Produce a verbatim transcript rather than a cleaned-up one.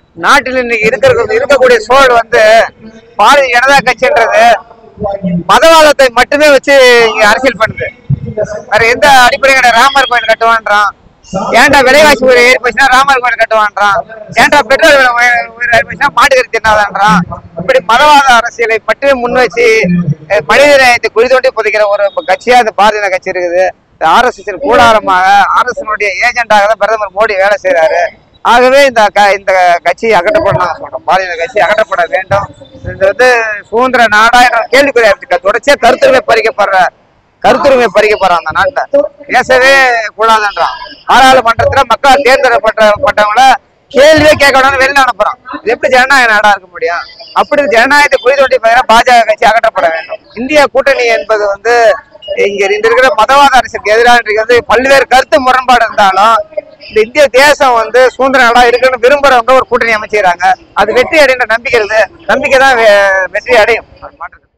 நாட்டில் இன்னைக்கு இருக்கிற இருக்கக்கூடிய சூழல் வந்து பாரதிய ஜனதா கட்சின்றது மதவாதத்தை மட்டுமே வச்சு இங்க அரசியல் பண்ணுது. வேற எந்த அடிப்படை கிடையாது. ராமர் கோயில் கட்டுவான்றான், ஏன்டா விலைவாசி உயர் ஏறி போச்சுன்னா ராமர் கோயில் கட்டுவான்றான், ஏன்டா பெட்ரோல் உயர் ஏறி போச்சுன்னா மாட்டுக்கறி தின்னாதான்றான். இப்படி மதவாத அரசியலை மட்டுமே முன் வச்சு மனித நேயத்தை குழி தோண்டி புதைக்கிற ஒரு கட்சியா இந்த பாரதிய ஜனதா கட்சி இருக்குது. ஆர் எஸ் எஸ் கூடாரமாக ஆர் எஸ் எஸ் ஏஜென்டாக தான் பிரதமர் மோடி வேலை செய்யறாரு. ஆகவே இந்த இந்த கட்சி அகற்றப்படணும் சொல்றோம். பாரதிய கட்சி அகற்றப்பட வேண்டும். இது வந்து சுதந்திர நாடா என்ற கேள்விக்குறியா இருக்கு. தொடர்ச்சியா கருத்துரிமை பறிக்கப்படுற கருத்துரிமை பறிக்கப்படுறான் அந்த நாட்டில் பேசவே கூடாதுன்றான். பாராளுமன்றத்துல மக்கள் தேர்ந்தெடுக்கப்பட்டவங்கள கேள்வியே கேட்கணும்னு வெளியில அனுப்புறான். இது எப்படி ஜனநாயக நாடா இருக்க முடியும்? அப்படி ஜனநாயகத்தை குழி தோண்டி பார்த்தீங்கன்னா பாஜக கட்சி அகற்றப்பட வேண்டும். இந்திய கூட்டணி என்பது வந்து இங்க இருக்கிற மதவாத அரசுக்கு எதிராக வந்து பல்வேறு கருத்து முரண்பாடு இருந்தாலும் இந்த இந்திய தேசம் வந்து சுதந்திர நாடா இருக்குன்னு விரும்புறவங்க ஒரு கூட்டணி அமைச்சுறாங்க. அது வெற்றி அடைகின்ற நம்பிக்கை இருக்குது. நம்பிக்கை தான் வெற்றி அடையும்.